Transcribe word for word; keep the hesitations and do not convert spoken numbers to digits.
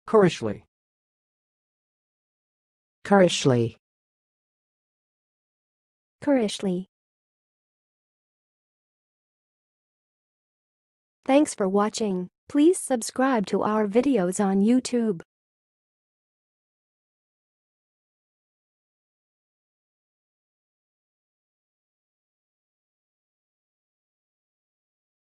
currishly, currishly, currishly. Thanks for watching. Please subscribe to our videos on YouTube.